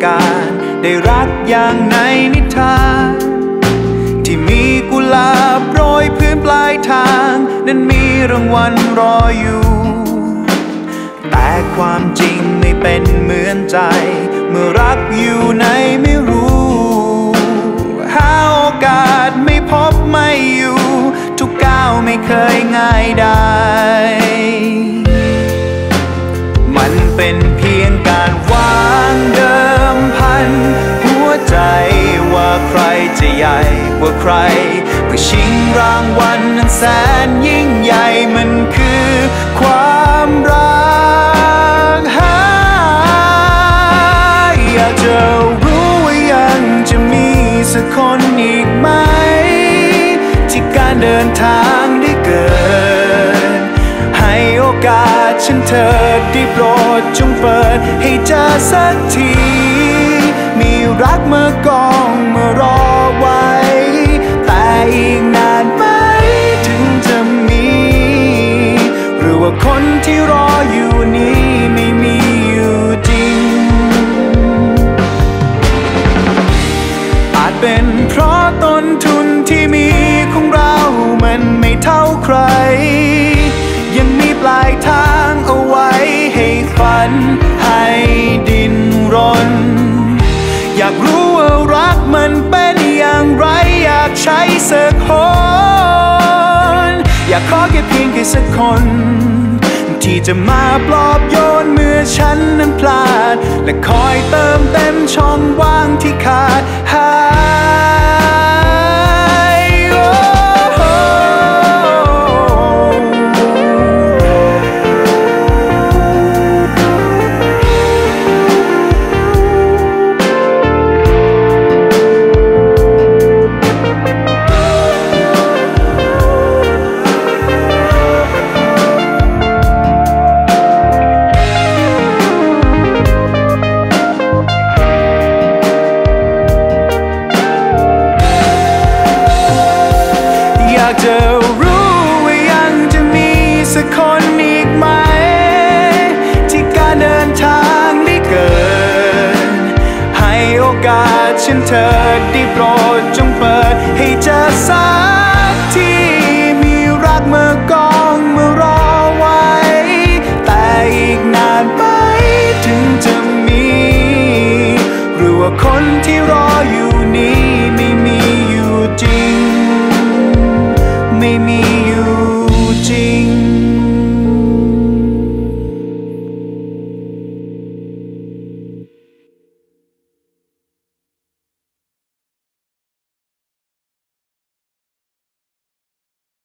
กาสได้รักอย่างในนิทานที่มีกุหลาบโรยพื้นปลายทางนั้นมีรางวัลรออยู่แต่ความจริงไม่เป็นเหมือนใจเมื่อรักอยู่ในไม่รู้หาโอกาสไม่พบไม่อยู่ทุกก้าวไม่เคยง่ายได้มันเป็นเพียงการวางเดิมพันหัวใจว่าใครจะใหญ่กว่าใครเพื่อชิงรางวัลนั้นแสนยิ่งใหญ่มันคือความรักอยากจะรู้ว่ายังจะมีสักคนอีกไหมที่การเดินทางได้เกิดให้โอกาสฉันเธอได้โปรดจงเปิดให้เจอสักทีมีรักเมื่อกองเมื่อรอไว้แต่อีกนานไหมถึงจะมีหรือว่าคนที่รออยู่นี้ไม่มีอยู่จริงอาจเป็นเพราะต้นทุนที่มีของเรามันไม่เท่าใครยังมีปลายทางเอาไว้ให้ฝันให้ดิ้นรนอยากรู้ว่ารักมันเป็นอย่างไรอยากใช้สักคนอยากขอแค่เพียงแค่สักคนที่จะมาปลอบโยนเมื่อฉันนั้นพลาดและคอยเติมเต็มช่องว่างที่ขาดหายจะรู้ว่ายังจะมีสักคนอีกไหมที่การเดินทางได้เกิดให้โอกาสฉันเธอได้โปรดจงเปิดให้เจอสักทีมีรักเมื่อกองเมื่อรอไว้แต่อีกนานไหมถึงจะมีหรือว่าคนที่รออยู่นี้